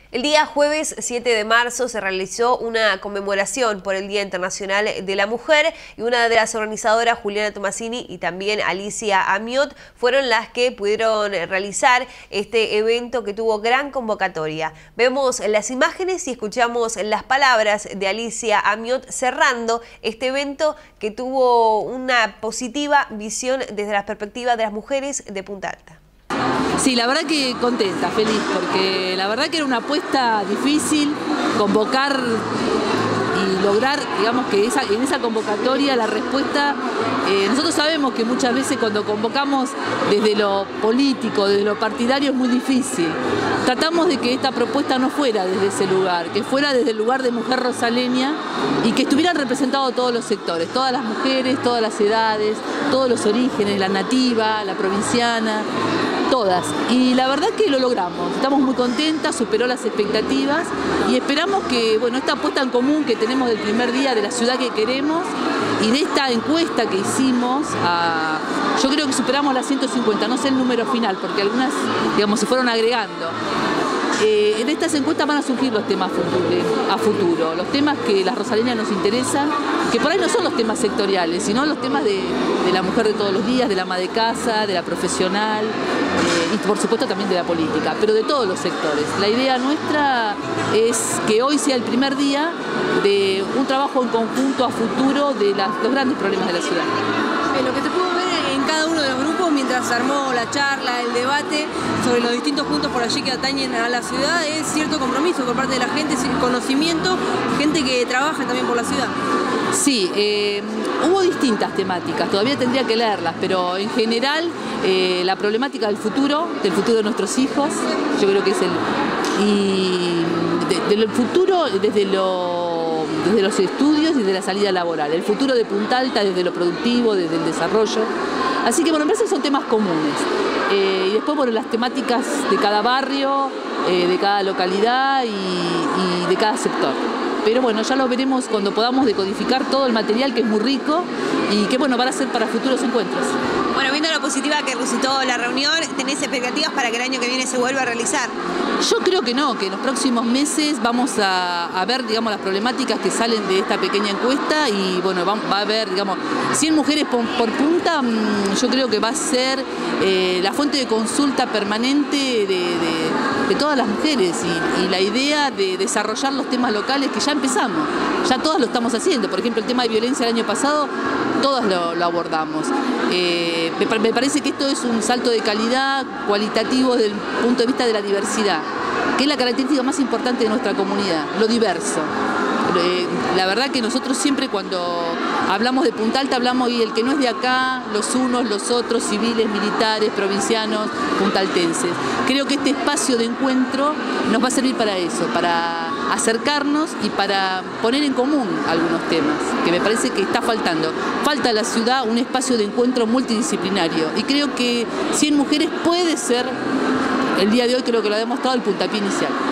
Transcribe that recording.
El día jueves 7 de marzo se realizó una conmemoración por el Día Internacional de la Mujer y una de las organizadoras, Juliana Tomasini y también Alicia Amiot, fueron las que pudieron realizar este evento que tuvo gran convocatoria. Vemos las imágenes y escuchamos las palabras de Alicia Amiot cerrando este evento que tuvo una positiva visión desde la perspectiva de las mujeres de Punta Alta. Sí, la verdad que contenta, feliz, porque la verdad que era una apuesta difícil, convocar y lograr, digamos, que en esa convocatoria la respuesta, nosotros sabemos que muchas veces cuando convocamos desde lo político, desde lo partidario es muy difícil. Tratamos de que esta propuesta no fuera desde ese lugar, que fuera desde el lugar de mujer rosaleña y que estuvieran representados todos los sectores, todas las mujeres, todas las edades, todos los orígenes, la nativa, la provinciana, todas. Y la verdad que lo logramos, estamos muy contentas, superó las expectativas y esperamos que, bueno, esta apuesta en común que tenemos del primer día de la ciudad que queremos y de esta encuesta que hicimos, yo creo que superamos las 150, no sé el número final, porque algunas, digamos, se fueron agregando. En estas encuestas van a surgir los temas a futuro, los temas que las rosaleñas nos interesan, que por ahí no son los temas sectoriales, sino los temas de la mujer de todos los días, de la ama de casa, de la profesional y por supuesto también de la política, pero de todos los sectores. La idea nuestra es que hoy sea el primer día de un trabajo en conjunto a futuro de los grandes problemas de la ciudad. Lo que se pudo ver en cada uno de los grupos mientras se armó la charla, el debate sobre los distintos puntos por allí que atañen a la ciudad es cierto compromiso por parte de la gente, conocimiento, gente que trabaja también por la ciudad. Sí, hubo distintas temáticas, todavía tendría que leerlas, pero en general la problemática del futuro de nuestros hijos, yo creo que es del futuro desde los estudios y desde la salida laboral, el futuro de Punta Alta desde lo productivo, desde el desarrollo. Así que bueno, me parece que son temas comunes. Y después, bueno, las temáticas de cada barrio, de cada localidad y de cada sector. Pero bueno, ya lo veremos cuando podamos decodificar todo el material que es muy rico y que bueno, van a ser para futuros encuentros. Bueno, viendo lo positiva que resultó la reunión, ¿tenés expectativas para que el año que viene se vuelva a realizar? Yo creo que no, que en los próximos meses vamos a ver, digamos, las problemáticas que salen de esta pequeña encuesta y bueno, va a haber, digamos, 100 mujeres por punta, yo creo que va a ser la fuente de consulta permanente de todas las mujeres y la idea de desarrollar los temas locales que ya empezamos, ya todas lo estamos haciendo. Por ejemplo, el tema de violencia el año pasado, todas lo abordamos. Me parece que esto es un salto de calidad cualitativo desde el punto de vista de la diversidad, que es la característica más importante de nuestra comunidad, lo diverso. La verdad que nosotros siempre cuando hablamos de Punta Alta hablamos y el que no es de acá, los unos, los otros, civiles, militares, provincianos, puntaltenses. Creo que este espacio de encuentro nos va a servir para eso, para acercarnos y para poner en común algunos temas, que me parece que está faltando. Falta a la ciudad un espacio de encuentro multidisciplinario y creo que 100 mujeres puede ser, el día de hoy creo que lo ha demostrado, el puntapié inicial.